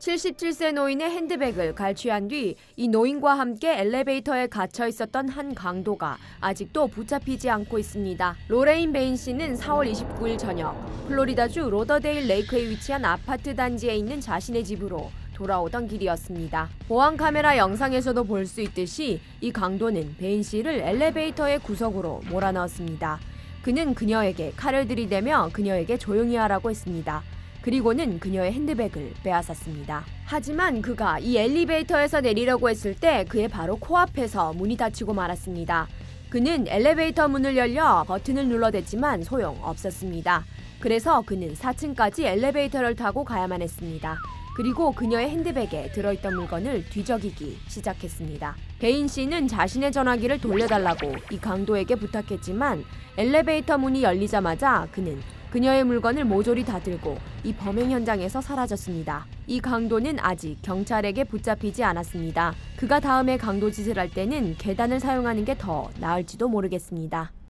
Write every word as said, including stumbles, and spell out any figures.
칠십칠 세 노인의 핸드백을 갈취한 뒤 이 노인과 함께 엘리베이터에 갇혀 있었던 한 강도가 아직도 붙잡히지 않고 있습니다. 로레인 베인 씨는 사월 이십구일 저녁 플로리다주 로더데일 레이크에 위치한 아파트 단지에 있는 자신의 집으로 돌아오던 길이었습니다. 보안 카메라 영상에서도 볼 수 있듯이 이 강도는 베인 씨를 엘리베이터의 구석으로 몰아넣었습니다. 그는 그녀에게 칼을 들이대며 그녀에게 조용히 하라고 했습니다. 그리고는 그녀의 핸드백을 빼앗았습니다. 하지만 그가 이 엘리베이터에서 내리려고 했을 때 그의 바로 코앞에서 문이 닫히고 말았습니다. 그는 엘리베이터 문을 열려 버튼을 눌러댔지만 소용없었습니다. 그래서 그는 사 층까지 엘리베이터를 타고 가야만 했습니다. 그리고 그녀의 핸드백에 들어있던 물건을 뒤적이기 시작했습니다. 베인 씨는 자신의 전화기를 돌려달라고 이 강도에게 부탁했지만 엘리베이터 문이 열리자마자 그는 그녀의 물건을 모조리 다 들고 이 범행 현장에서 사라졌습니다. 이 강도는 아직 경찰에게 붙잡히지 않았습니다. 그가 다음에 강도 짓을 할 때는 계단을 사용하는 게 더 나을지도 모르겠습니다.